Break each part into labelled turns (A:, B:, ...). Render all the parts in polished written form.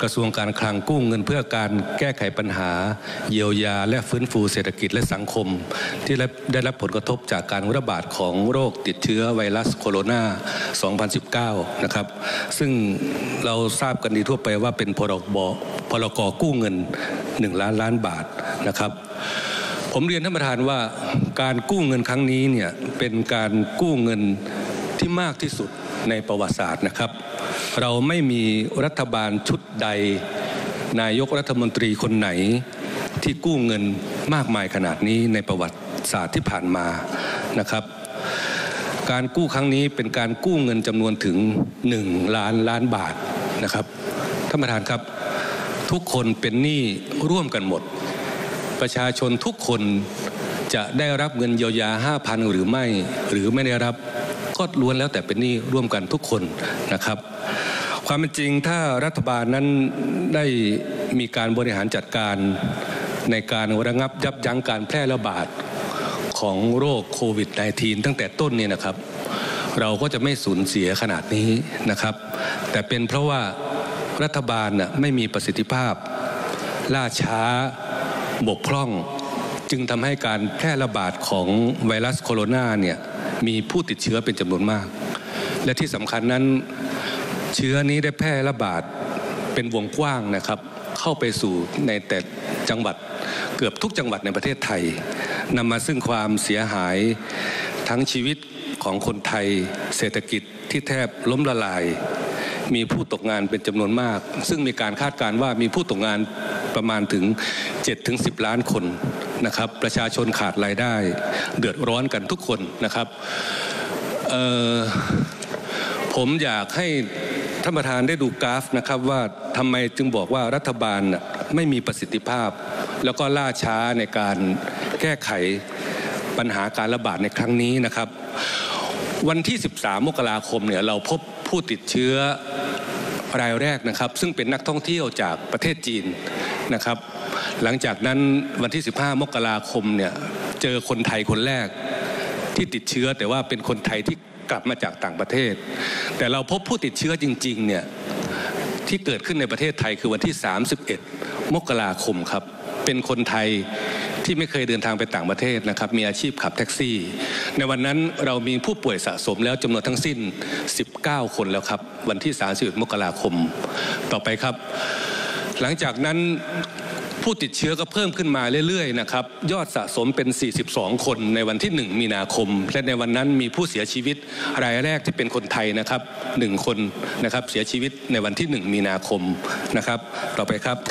A: กระทรวงการคลังกู้เงินเพื่อการแก้ไขปัญหาเยียวยาและฟื้นฟูเศรษฐกิจและสังคมที่ได้รับผลกระทบจากการระบาดของโรคติดเชื้อไวรัสโคโรนา 2019 นะครับซึ่งเราทราบกันดีทั่วไปว่าเป็นพรก.กู้เงิน1 ล้านล้านบาทนะครับผมเรียนท่านประธานว่าการกู้เงินครั้งนี้เนี่ยเป็นการกู้เงินที่มากที่สุดในประวัติศาสตร์นะครับเราไม่มีรัฐบาลชุดใดนายกรัฐมนตรีคนไหนที่กู้เงินมากมายขนาดนี้ในประวัติศาสตร์ที่ผ่านมานะครับการกู้ครั้งนี้เป็นการกู้เงินจำนวนถึง1 ล้านล้านบาทนะครับท่านประธานครับทุกคนเป็นหนี้ร่วมกันหมดประชาชนทุกคนจะได้รับเงินเยียวยา 5,000 หรือไม่หรือไม่ได้รับก็ล้วนแล้วแต่เป็นหนี้ร่วมกันทุกคนนะครับความเป็นจริงถ้ารัฐบาลนั้นได้มีการบริหารจัดการในการระงับยับยั้งการแพร่ระบาดของโรคโควิด -19 ตั้งแต่ต้นเนี่ยนะครับเราก็จะไม่สูญเสียขนาดนี้นะครับแต่เป็นเพราะว่ารัฐบาลไม่มีประสิทธิภาพล่าช้าบกพร่องจึงทำให้การแพร่ระบาดของไวรัสโคโรนาเนี่ยมีผู้ติดเชื้อเป็นจำนวนมากและที่สำคัญนั้นเชื้อนี้ได้แพร่ระบาดเป็นวงกว้างนะครับเข้าไปสู่ในแต่จังหวัดเกือบทุกจังหวัดในประเทศไทยนำมาซึ่งความเสียหายทั้งชีวิตของคนไทยเศรษฐกิจที่แทบล้มละลายมีผู้ตกงานเป็นจำนวนมากซึ่งมีการคาดการณ์ว่ามีผู้ตกงานประมาณถึง 7-10 ล้านคนนะครับประชาชนขาดรายได้เดือดร้อนกันทุกคนนะครับผมอยากให้ท่านประธานได้ดูกราฟนะครับว่าทำไมจึงบอกว่ารัฐบาลไม่มีประสิทธิภาพแล้วก็ล่าช้าในการแก้ไขปัญหาการระบาดในครั้งนี้นะครับวันที่13 มกราคมเนี่ยเราพบผู้ติดเชื้อรายแรกนะครับซึ่งเป็นนักท่องเที่ยวจากประเทศจีนนะครับหลังจากนั้นวันที่15 มกราคมเนี่ยเจอคนไทยคนแรกที่ติดเชื้อแต่ว่าเป็นคนไทยที่กลับมาจากต่างประเทศแต่เราพบผู้ติดเชื้อจริงๆเนี่ยที่เกิดขึ้นในประเทศไทยคือวันที่31 มกราคมครับเป็นคนไทยที่ไม่เคยเดินทางไปต่างประเทศนะครับมีอาชีพขับแท็กซี่ในวันนั้นเรามีผู้ป่วยสะสมแล้วจำนวนทั้งสิ้น19 คนแล้วครับวันที่31 มกราคมต่อไปครับหลังจากนั้นผู้ติดเชื้อก็เพิ่มขึ้นมาเรื่อยๆนะครับยอดสะสมเป็น42 คนในวันที่1 มีนาคมและในวันนั้นมีผู้เสียชีวิตรายแรกที่เป็นคนไทยนะครับ1 คนนะครับเสียชีวิตในวันที่1 มีนาคมนะครับต่อไปครับ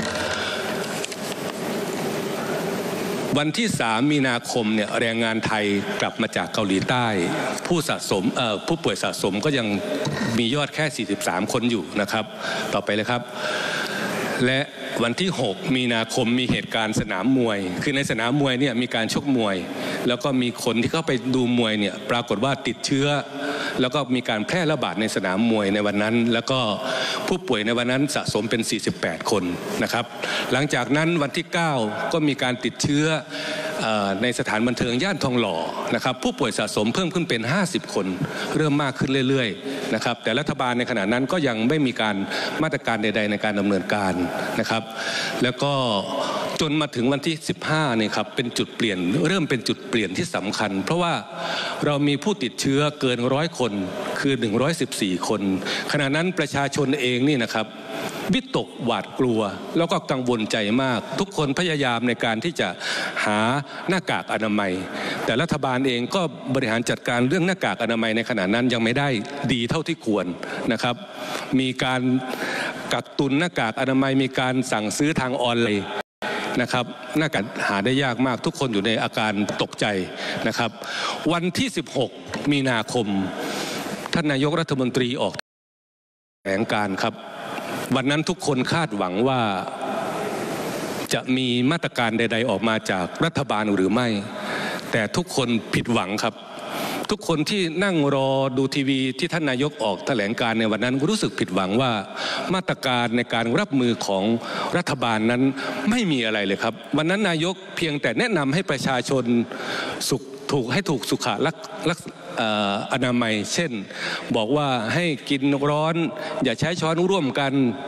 A: วันที่3 มีนาคมเนี่ยแรงงานไทยกลับมาจากเกาหลีใต้ผู้ป่วยสะสมก็ยังมียอดแค่43 คนอยู่นะครับต่อไปเลยครับและวันที่6 มีนาคมมีเหตุการณ์สนามมวยคือในสนามมวยเนี่ยมีการชกมวยแล้วก็มีคนที่เข้าไปดูมวยเนี่ยปรากฏว่าติดเชื้อแล้วก็มีการแพร่ระบาดในสนามมวยในวันนั้นแล้วก็ผู้ป่วยในวันนั้นสะสมเป็น48 คนนะครับหลังจากนั้นวันที่9ก็มีการติดเชื้อในสถานบันเทิงย่านทองหล่อนะครับผู้ป่วยสะสมเพิ่มขึ้นเป็น50 คนเริ่มมากขึ้นเรื่อยๆนะครับแต่รัฐบาลในขณะนั้นก็ยังไม่มีการมาตรการใดๆในการดำเนินการนะครับแล้วก็จนมาถึงวันที่15นี่ครับเป็นจุดเปลี่ยนเริ่มเป็นจุดเปลี่ยนที่สำคัญเพราะว่าเรามีผู้ติดเชื้อเกิน100 คนคือ114 คนขณะนั้นประชาชนเองนี่นะครับวิตกหวาดกลัวแล้วก็กังวลใจมากทุกคนพยายามในการที่จะหาหน้ากากอนามัยแต่รัฐบาลเองก็บริหารจัดการเรื่องหน้ากากอนามัยในขณะนั้นยังไม่ได้ดีเท่าที่ควรนะครับมีการกักตุนหน้ากากอนามัยมีการสั่งซื้อทางออนไลน์นะครับหน้ากากหาได้ยากมากทุกคนอยู่ในอาการตกใจนะครับวันที่16 มีนาคมท่านนายกรัฐมนตรีออกแถลงการครับวันนั้นทุกคนคาดหวังว่าจะมีมาตรการใดๆออกมาจากรัฐบาลหรือไม่แต่ทุกคนผิดหวังครับทุกคนที่นั่งรอดูทีวีที่ท่านนายกออกแถลงการในวันนั้นรู้สึกผิดหวังว่ามาตรการในการรับมือของรัฐบาลนั้นไม่มีอะไรเลยครับวันนั้นนายกเพียงแต่แนะนำให้ประชาชนถูกสุขลักษณะอนามัยเช่นบอกว่าให้กินร้อนอย่าใช้ช้อนร่วมกัน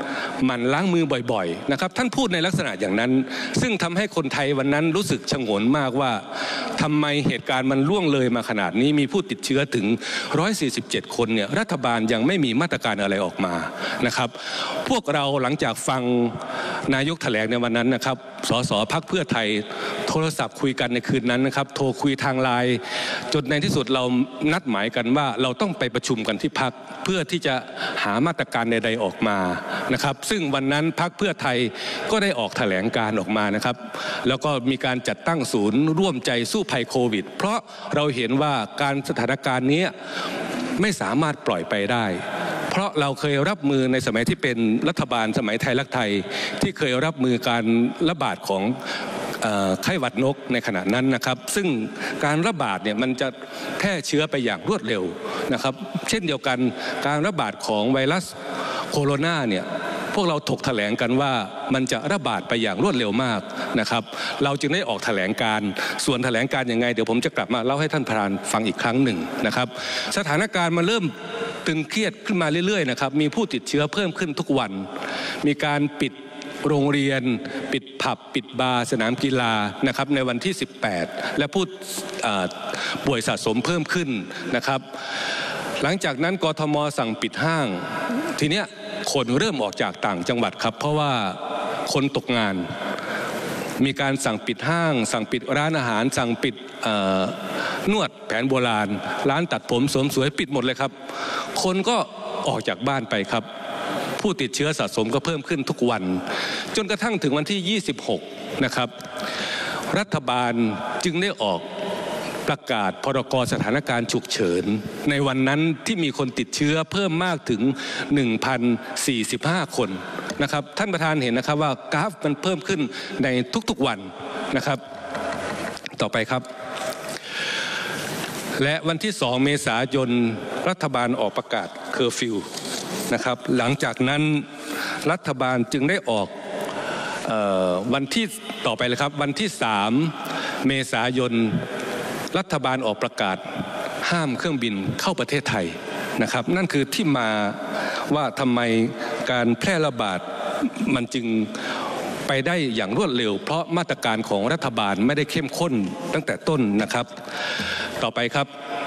A: หมั่นล้างมือบ่อยๆนะครับท่านพูดในลักษณะอย่างนั้นซึ่งทำให้คนไทยวันนั้นรู้สึกฉงนมากว่าทำไมเหตุการณ์มันล่วงเลยมาขนาดนี้มีผู้ติดเชื้อถึง147คนเนี่ยรัฐบาลยังไม่มีมาตรการอะไรออกมานะครับพวกเราหลังจากฟังนายกแถลงในวันนั้นนะครับสสพรรคเพื่อไทยโทรศัพท์คุยกันในคืนนั้นนะครับโทรคุยทางไลน์จนในที่สุดเรานัดหมายกันว่าเราต้องไปประชุมกันที่พรรคเพื่อที่จะหามาตรการใดๆออกมานะครับซึ่งวันนั้นพรรคเพื่อไทยก็ได้ออกแถลงการออกมานะครับแล้วก็มีการจัดตั้งศูนย์ร่วมใจสู้ภัยโควิดเพราะเราเห็นว่าการสถานการณ์นี้ไม่สามารถปล่อยไปได้เพราะเราเคยรับมือในสมัยที่เป็นรัฐบาลสมัยไทยรักไทยที่เคยรับมือการระบาดของไข้หวัดนกในขณะนั้นนะครับซึ่งการระบาดเนี่ยมันจะแพร่เชื้อไปอย่างรวดเร็วนะครับเช่นเดียวกันการระบาดของไวรัสโคโรนาเนี่ยพวกเราถกแถลงกันว่ามันจะระบาดไปอย่างรวดเร็วมากนะครับเราจึงได้ออกแถลงการส่วนแถลงการยังไงเดี๋ยวผมจะกลับมาเล่าให้ท่านประธานฟังอีกครั้งหนึ่งนะครับสถานการณ์มันเริ่มตึงเครียดขึ้นมาเรื่อยๆนะครับมีผู้ติดเชื้อเพิ่มขึ้นทุกวันมีการปิดโรงเรียนปิดผับปิดบาร์สนามกีฬานะครับในวันที่18และผู้ป่วยสะสมเพิ่มขึ้นนะครับหลังจากนั้นกทม.สั่งปิดห้างทีเนี้ยคนเริ่มออกจากต่างจังหวัดครับเพราะว่าคนตกงานมีการสั่งปิดห้างสั่งปิดร้านอาหารสั่งปิดนวดแผนโบราณร้านตัดผมเสริมสวยปิดหมดเลยครับคนก็ออกจากบ้านไปครับผู้ติดเชื้อสะสมก็เพิ่มขึ้นทุกวันจนกระทั่งถึงวันที่26นะครับรัฐบาลจึงได้ออกประกาศพรก.สถานการณ์ฉุกเฉินในวันนั้นที่มีคนติดเชื้อเพิ่มมากถึง 1,045 คนนะครับท่านประธานเห็นนะครับว่ากราฟมันเพิ่มขึ้นในทุกๆวันนะครับต่อไปครับและวันที่2 เมษายนรัฐบาลออกประกาศเคอร์ฟิวนะครับหลังจากนั้นรัฐบาลจึงได้ออกวันที่ต่อไปเลยครับวันที่3 เมษายนรัฐบาลออกประกาศห้ามเครื่องบินเข้าประเทศไทยนะครับนั่นคือที่มาว่าทำไมการแพร่ระบาดมันจึงไปได้อย่างรวดเร็วเพราะมาตรการของรัฐบาลไม่ได้เข้มข้นตั้งแต่ต้นนะครับต่อไปครับ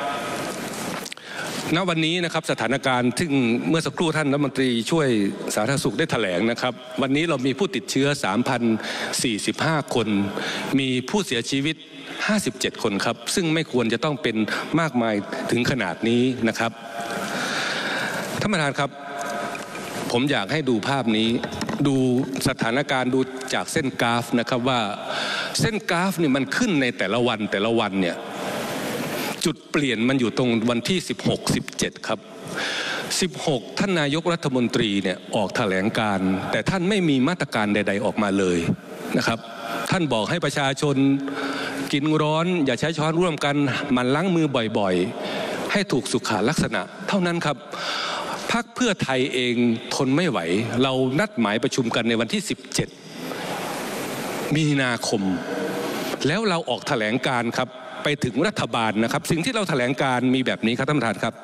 A: ณวันนี้นะครับสถานการณ์ซึ่งเมื่อสักครู่ท่านรัฐมนตรีช่วยสาธารณสุขได้แถลงนะครับวันนี้เรามีผู้ติดเชื้อ 3,045 คนมีผู้เสียชีวิต57 คนครับซึ่งไม่ควรจะต้องเป็นมากมายถึงขนาดนี้นะครับท่านประธานครับผมอยากให้ดูภาพนี้ดูสถานการณ์ดูจากเส้นกราฟนะครับว่าเส้นกราฟนี่มันขึ้นในแต่ละวันเนี่ยจุดเปลี่ยนมันอยู่ตรงวันที่16-17ครับ16ท่านนายกรัฐมนตรีเนี่ยออกแถลงการแต่ท่านไม่มีมาตรการใดๆออกมาเลยนะครับท่านบอกให้ประชาชนกินร้อนอย่าใช้ช้อนร่วมกันหมั่นล้างมือบ่อยๆให้ถูกสุขลักษณะเท่านั้นครับพรรคเพื่อไทยเองทนไม่ไหวเรานัดหมายประชุมกันในวันที่17 มีนาคมแล้วเราออกแถลงการครับไปถึงรัฐบาลนะครับสิ่งที่เราแถลงการมีแบบนี้ครับท่านประธานครับ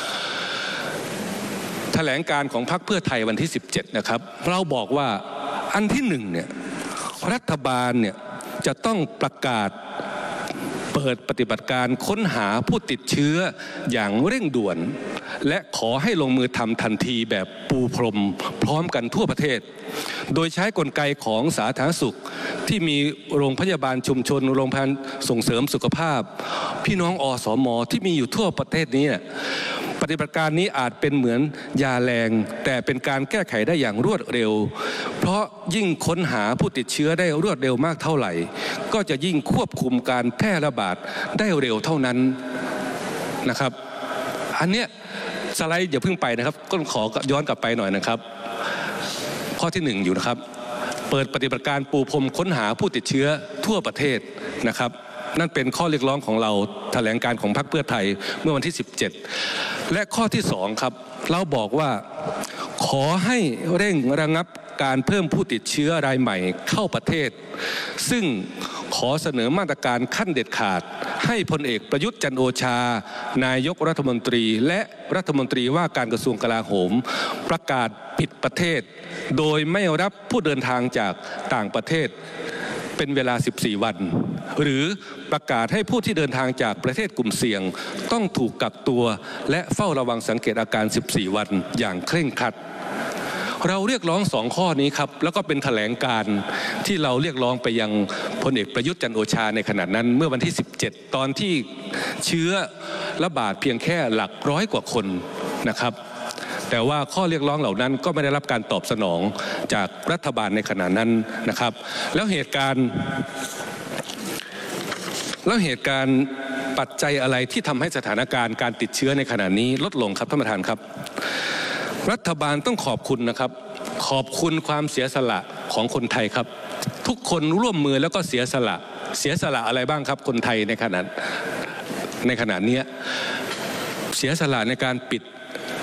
A: แถลงการของพรรคเพื่อไทยวันที่17นะครับเราบอกว่าอันที่1เนี่ยรัฐบาลเนี่ยจะต้องประกาศเปิดปฏิบัติการค้นหาผู้ติดเชื้ออย่างเร่งด่วนและขอให้ลงมือทำทันทีแบบปูพรมพร้อมกันทั่วประเทศโดยใช้กลไกของสาธารณสุขที่มีโรงพยาบาลชุมชนโรงพยาบาลส่งเสริมสุขภาพพี่น้องอสม.ที่มีอยู่ทั่วประเทศนี้ปฏิบัติการนี้อาจเป็นเหมือนยาแรงแต่เป็นการแก้ไขได้อย่างรวดเร็วเพราะยิ่งค้นหาผู้ติดเชื้อได้รวดเร็วมากเท่าไหร่ก็จะยิ่งควบคุมการแพร่ระบาดได้เร็วเท่านั้นนะครับอันเนี้ยสไลด์อย่าเพิ่งไปนะครับก็ขอย้อนกลับไปหน่อยนะครับข้อที่1อยู่นะครับเปิดปฏิบัติการปูพรมค้นหาผู้ติดเชื้อทั่วประเทศนะครับนั่นเป็นข้อเรียกร้องของเราแถลงการของพรรคเพื่อไทยเมื่อวันที่17และข้อที่2ครับเราบอกว่าขอให้เร่งระงับการเพิ่มผู้ติดเชื้อรายใหม่เข้าประเทศซึ่งขอเสนอมาตรการขั้นเด็ดขาดให้พลเอกประยุทธ์จันทร์โอชานายกรัฐมนตรีและรัฐมนตรีว่าการกระทรวงกลาโหมประกาศปิดประเทศโดยไม่รับผู้เดินทางจากต่างประเทศเป็นเวลา14วันหรือประกาศให้ผู้ที่เดินทางจากประเทศกลุ่มเสี่ยงต้องถูกกักตัวและเฝ้าระวังสังเกตอาการ14วันอย่างเคร่งครัดเราเรียกร้อง2ข้อนี้ครับแล้วก็เป็นแถลงการที่เราเรียกร้องไปยังพลเอกประยุทธ์จันทร์โอชาในขณะนั้นเมื่อวันที่17ตอนที่เชื้อระบาดเพียงแค่หลักร้อยกว่าคนนะครับแต่ว่าข้อเรียกร้องเหล่านั้นก็ไม่ได้รับการตอบสนองจากรัฐบาลในขณะนั้นนะครับแล้วเหตุการณ์ปัจจัยอะไรที่ทำให้สถานการณ์การติดเชื้อในขณะนี้ลดลงครับท่านประธานครับรัฐบาลต้องขอบคุณนะครับขอบคุณความเสียสละของคนไทยครับทุกคนร่วมมือแล้วก็เสียสละอะไรบ้างครับคนไทยในขณะนี้เสียสละในการปิด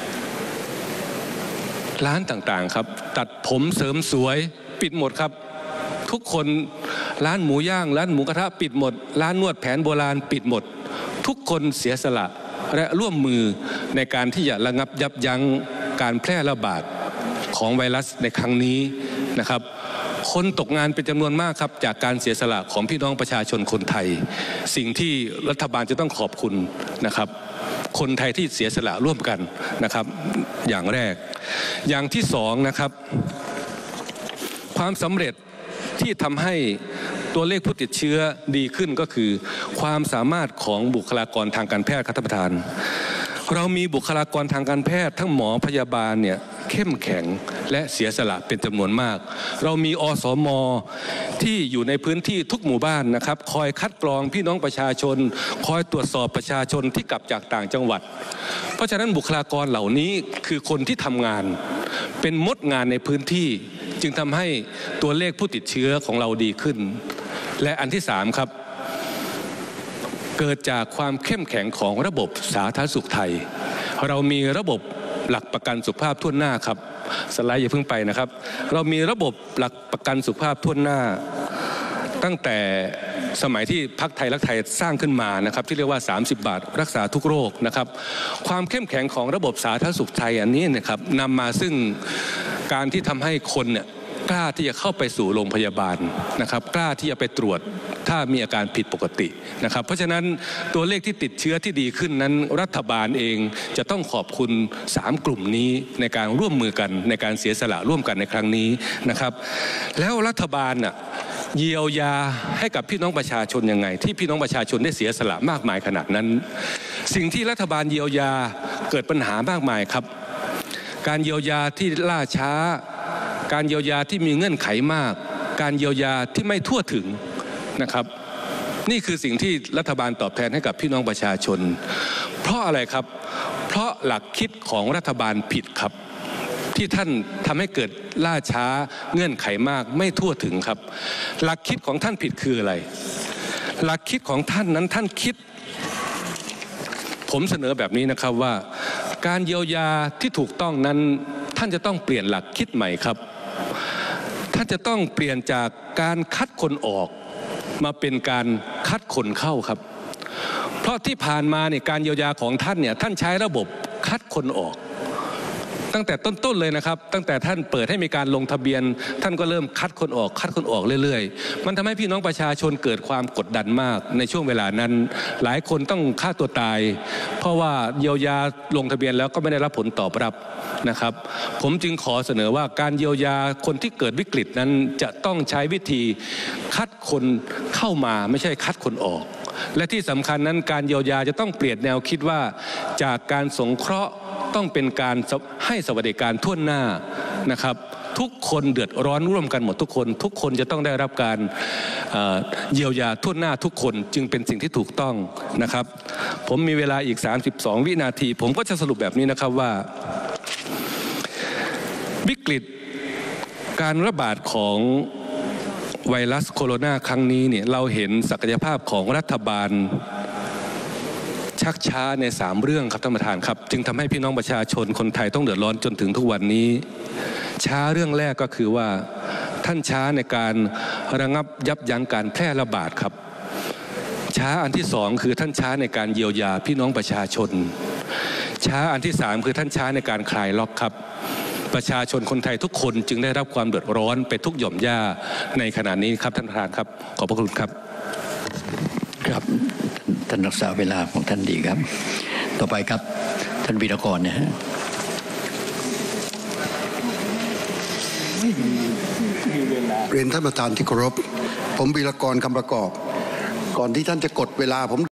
A: ร้านต่างๆครับตัดผมเสริมสวยปิดหมดครับทุกคนร้านหมูย่างร้านหมูกระทะปิดหมดร้านนวดแผนโบราณปิดหมดทุกคนเสียสละและร่วมมือในการที่จะระงับยับยั้งการแพร่ระบาดของไวรัสในครั้งนี้นะครับคนตกงานเป็นจำนวนมากครับจากการเสียสละของพี่น้องประชาชนคนไทยสิ่งที่รัฐบาลจะต้องขอบคุณนะครับคนไทยที่เสียสละร่วมกันนะครับอย่างแรกอย่างที่สองนะครับความสำเร็จที่ทำให้ตัวเลขผู้ติดเชื้อดีขึ้นก็คือความสามารถของบุคลากรทางการแพทย์ครับท่านประธานเรามีบุคลากรทางการแพทย์ทั้งหมอพยาบาลเนี่ยเข้มแข็งและเสียสละเป็นจำนวนมากเรามีอสม.ที่อยู่ในพื้นที่ทุกหมู่บ้านนะครับคอยคัดกรองพี่น้องประชาชนคอยตรวจสอบประชาชนที่กลับจากต่างจังหวัดเพราะฉะนั้นบุคลากรเหล่านี้คือคนที่ทำงานเป็นมดงานในพื้นที่จึงทำให้ตัวเลขผู้ติดเชื้อของเราดีขึ้นและอันที่3ครับเกิดจากความเข้มแข็งของระบบสาธารณสุขไทยเรามีระบบหลักประกันสุขภาพทั่วหน้าครับสไลด์อย่าเพิ่งไปนะครับเรามีระบบหลักประกันสุขภาพทั่วหน้าตั้งแต่สมัยที่พรรคไทยรักไทยสร้างขึ้นมานะครับที่เรียกว่า30 บาทรักษาทุกโรคนะครับความเข้มแข็งของระบบสาธารณสุขไทยอันนี้นะครับนำมาซึ่งการที่ทำให้คนเนี่ยกล้าที่จะเข้าไปสู่โรงพยาบาลนะครับกล้าที่จะไปตรวจถ้ามีอาการผิดปกตินะครับเพราะฉะนั้นตัวเลขที่ติดเชื้อที่ดีขึ้นนั้นรัฐบาลเองจะต้องขอบคุณ3กลุ่มนี้ในการร่วมมือกันในการเสียสละร่วมกันในครั้งนี้นะครับแล้วรัฐบาลน่ะเยียวยาให้กับพี่น้องประชาชนยังไงที่พี่น้องประชาชนได้เสียสละมากมายขนาดนั้นสิ่งที่รัฐบาลเยียวยาเกิดปัญหามากมายครับการเยียวยาที่ล่าช้าการเยียวยาที่มีเงื่อนไขมากการเยียวยาที่ไม่ทั่วถึงนะครับนี่คือสิ่งที่รัฐบาลตอบแทนให้กับพี่น้องประชาชนเพราะอะไรครับเพราะหลักคิดของรัฐบาลผิดครับที่ท่านทำให้เกิดล่าช้าเงื่อนไขมากไม่ทั่วถึงครับหลักคิดของท่านผิดคืออะไรหลักคิดของท่านนั้นท่านคิดผมเสนอแบบนี้นะครับว่าการเยียวยาที่ถูกต้องนั้นท่านจะต้องเปลี่ยนหลักคิดใหม่ครับท่านจะต้องเปลี่ยนจากการคัดคนออกมาเป็นการคัดคนเข้าครับเพราะที่ผ่านมาเนี่ยการเยียวยาของท่านเนี่ยท่านใช้ระบบคัดคนออกตั้งแต่ต้นๆเลยนะครับตั้งแต่ท่านเปิดให้มีการลงทะเบียนท่านก็เริ่มคัดคนออกเรื่อยๆมันทำให้พี่น้องประชาชนเกิดความกดดันมากในช่วงเวลานั้นหลายคนต้องฆ่าตัวตายเพราะว่าเยียวยาลงทะเบียนแล้วก็ไม่ได้รับผลตอบรับนะครับผมจึงขอเสนอว่าการเยียวยาคนที่เกิดวิกฤตนั้นจะต้องใช้วิธีคัดคนเข้ามาไม่ใช่คัดคนออกและที่สำคัญนั้นการเยียวยาจะต้องเปลี่ยนแนวคิดว่าจากการสงเคราะห์ต้องเป็นการให้สวัสดิการทั่วหน้านะครับทุกคนเดือดร้อนร่วมกันหมดทุกคนจะต้องได้รับการเยียวยาทั่วหน้าทุกคนจึงเป็นสิ่งที่ถูกต้องนะครับผมมีเวลาอีก32วินาทีผมก็จะสรุปแบบนี้นะครับว่าวิกฤตการระบาดของไวรัสโคโรนาครั้งนี้เนี่ยเราเห็นศักยภาพของรัฐบาลใช้ชักช้าใน3เรื่องครับท่านประธานครับจึงทำให้พี่น้องประชาชนคนไทยต้องเดือดร้อนจนถึงทุกวันนี้ช้าเรื่องแรกก็คือว่าท่านช้าในการระงับยับยั้งการแพร่ระบาดครับช้าอันที่2คือท่านช้าในการเยียวยาพี่น้องประชาชนช้าอันที่3คือท่านช้าในการคลายล็อกครับประชาชนคนไทยทุกคนจึงได้รับความเดือดร้อนไปทุกหย่อมย่าในขณะนี้ครับท่านประธานครับขอบพระคุณครับ
B: ครับท่านรักษาเวลาของท่านดีครับต่อไปครับท่านวีรกรเนี่ยฮะ
C: เรียนท่านประธานที่เคารพผมวีรกรคำประกอบก่อนที่ท่านจะกดเวลาผม